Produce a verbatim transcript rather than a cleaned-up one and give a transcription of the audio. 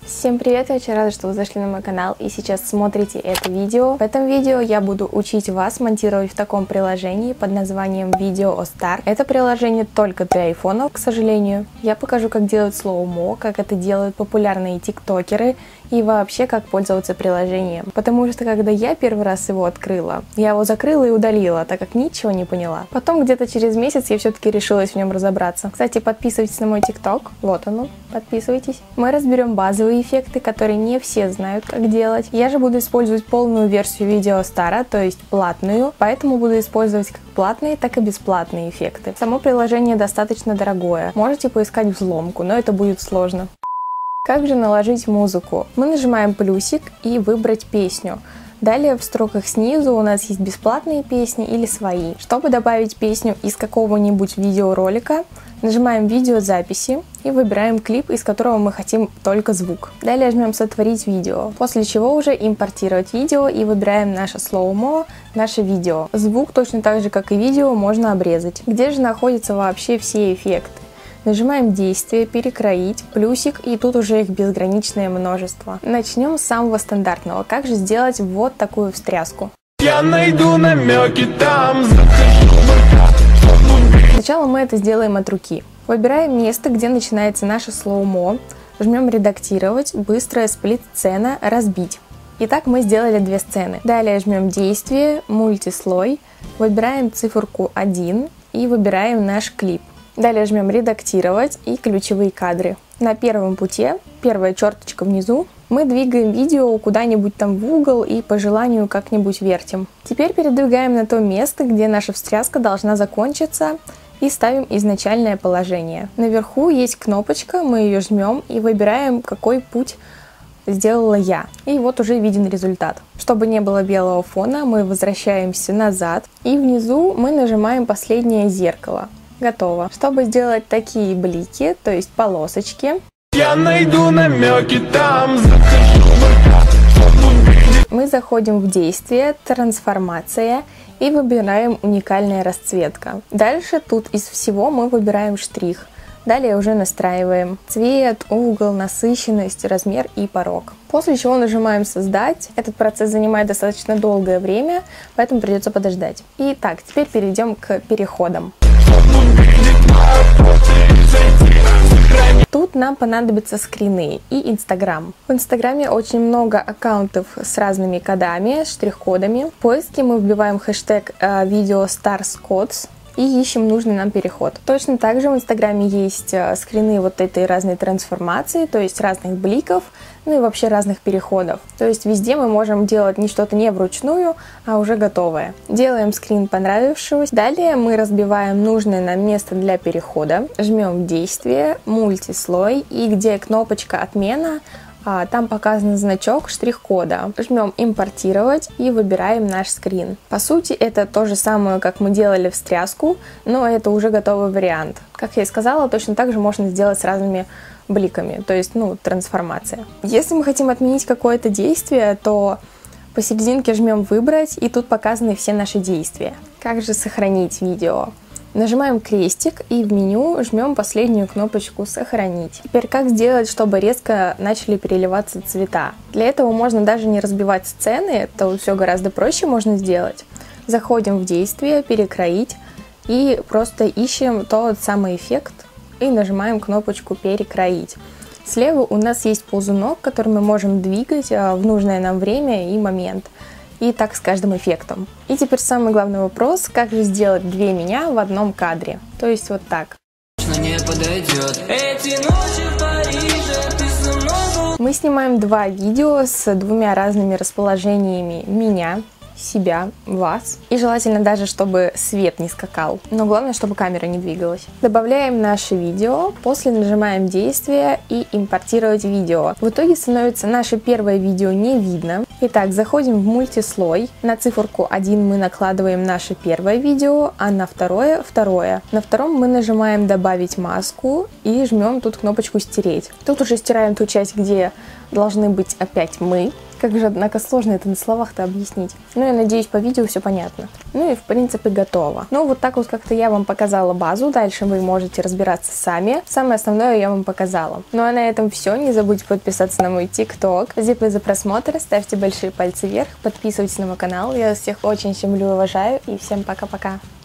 Всем привет, я очень рада, что вы зашли на мой канал и сейчас смотрите это видео. В этом видео я буду учить вас монтировать в таком приложении под названием VideoStar. Это приложение только для айфонов, к сожалению. Я покажу, как делать слоумо, как это делают популярные тиктокеры и вообще, как пользоваться приложением. Потому что, когда я первый раз его открыла, я его закрыла и удалила, так как ничего не поняла. Потом, где-то через месяц, я все-таки решилась в нем разобраться. Кстати, подписывайтесь на мой тикток, вот оно, подписывайтесь. Мы разберем базовые эффекты, которые не все знают, как делать. Я же буду использовать полную версию VideoStar, то есть платную, поэтому буду использовать как платные, так и бесплатные эффекты. Само приложение достаточно дорогое. Можете поискать взломку, но это будет сложно. Как же наложить музыку? Мы нажимаем плюсик и выбрать песню. Далее в строках снизу у нас есть бесплатные песни или свои. Чтобы добавить песню из какого-нибудь видеоролика, нажимаем видеозаписи и выбираем клип, из которого мы хотим только звук. Далее жмем сотворить видео, после чего уже импортировать видео и выбираем наше слоумо, наше видео. Звук точно так же, как и видео, можно обрезать. Где же находятся вообще все эффекты? Нажимаем действие, перекроить, плюсик, и тут уже их безграничное множество. Начнем с самого стандартного. Как же сделать вот такую встряску? Я найду намеки там. Сначала мы это сделаем от руки. Выбираем место, где начинается наше слоумо, жмем редактировать, быстрая сплит-сцена, разбить. Итак, мы сделали две сцены. Далее жмем действие, мультислой, выбираем циферку один и выбираем наш клип. Далее жмем редактировать и ключевые кадры. На первом пути, первая черточка внизу, мы двигаем видео куда-нибудь там в угол и по желанию как-нибудь вертим. Теперь передвигаем на то место, где наша встряска должна закончиться, и ставим изначальное положение. Наверху есть кнопочка, мы ее жмем и выбираем, какой путь сделала я. И вот уже виден результат. Чтобы не было белого фона, мы возвращаемся назад, и внизу мы нажимаем последнее зеркало. Готово. Чтобы сделать такие блики, то есть полосочки, Я найду намеки там. мы заходим в действие, трансформация и выбираем уникальная расцветка. Дальше тут из всего мы выбираем штрих. Далее уже настраиваем цвет, угол, насыщенность, размер и порог. После чего нажимаем создать. Этот процесс занимает достаточно долгое время, поэтому придется подождать. Итак, теперь перейдем к переходам. Тут нам понадобятся скрины и Инстаграм. В Инстаграме очень много аккаунтов с разными кодами, штрих-кодами. В поиске мы вбиваем хэштег VideoStarsCodes и ищем нужный нам переход. Точно так же в Инстаграме есть скрины вот этой разной трансформации, то есть разных бликов, ну и вообще разных переходов. То есть везде мы можем делать не что-то не вручную, а уже готовое. Делаем скрин понравившегося. Далее мы разбиваем нужное нам место для перехода, жмем действие, мультислой, и где кнопочка отмена, А, там показан значок штрих-кода. Жмем импортировать и выбираем наш скрин. По сути, это то же самое, как мы делали встряску, но это уже готовый вариант. Как я и сказала, точно так же можно сделать с разными бликами, то есть, ну, трансформация. Если мы хотим отменить какое-то действие, то посерединке жмем выбрать, и тут показаны все наши действия. Как же сохранить видео? Нажимаем крестик и в меню жмем последнюю кнопочку «Сохранить». Теперь как сделать, чтобы резко начали переливаться цвета? Для этого можно даже не разбивать сцены, это все гораздо проще можно сделать. Заходим в действие, перекроить и просто ищем тот самый эффект и нажимаем кнопочку «Перекроить». Слева у нас есть ползунок, который мы можем двигать в нужное нам время и момент. И так с каждым эффектом. И теперь самый главный вопрос, как же сделать две меня в одном кадре. То есть вот так. Мы снимаем два видео с двумя разными расположениями меня, себя, вас. И желательно даже, чтобы свет не скакал. Но главное, чтобы камера не двигалась. Добавляем наше видео, после нажимаем действие и импортировать видео. В итоге становится наше первое видео не видно. Итак, заходим в мультислой. На циферку один мы накладываем наше первое видео, а на второе второе. На втором мы нажимаем добавить маску и жмем тут кнопочку стереть. Тут уже стираем ту часть, где должны быть опять мы. Как же, однако, сложно это на словах-то объяснить. Ну, я надеюсь, по видео все понятно. Ну и, в принципе, готово. Ну, вот так вот как-то я вам показала базу. Дальше вы можете разбираться сами. Самое основное я вам показала. Ну, а на этом все. Не забудьте подписаться на мой ТикТок. Спасибо за просмотр. Ставьте большие пальцы вверх. Подписывайтесь на мой канал. Я всех очень люблю и уважаю. И всем пока-пока.